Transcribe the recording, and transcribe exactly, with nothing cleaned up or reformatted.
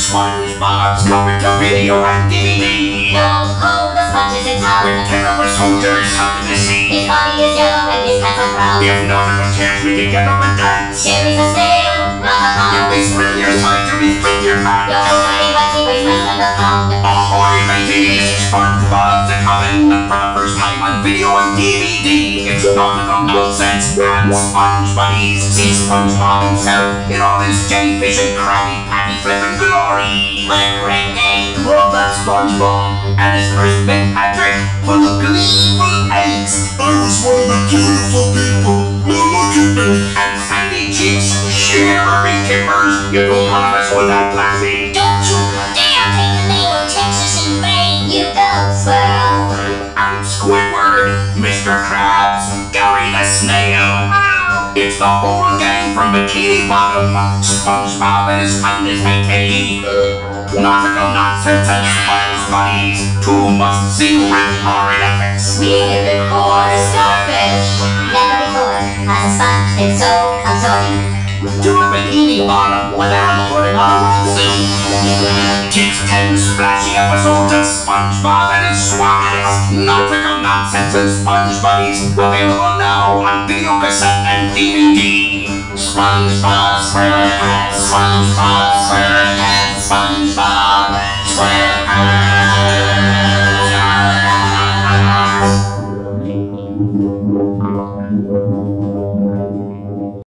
SpongeBob's coming to video and D V D. No, oh, the sponge is in town. With terror soldiers under the sea. His body is yellow and his pants are brown. If not a chance, we can get up and dance. Here is a snail, not a You'll pound. be spring your side to be with your man. You're so funny, but he weighs less than a pound. Ahoy, mateys! SpongeBob's a coming for the first time on video and D V D. It's nautical nonsense and sponge buddies. See SpongeBob himself in all his jellyfish and Krabby Patty flippin' glory. One great day. Well, that's SpongeBob and his first big Patrick, full of gleeful eggs. I was one of the beautiful people. Well, look at me. And sandy cheeks, shivery timbers. You don't want us with that lassie. Don't you dare take the name of Texas in vain. You go, squirrel. And Squidward, Mister Krabs, Gary the Snail. It's the whole gang from Bikini Bottom. SpongeBob and his kindness maintained. Nautical nonsense and sponge buddies. Two must-see red horrid epics. We live in four starfish. Never before has a sponge been so absorbing. To Bikini Bottom without putting on a suit. Tis ten splashy episodes of SpongeBob and his swans. Nautical nonsense and sponge buddies. Available now on video cassette and D V D. SpongeBob SquarePants. SpongeBob SquarePants.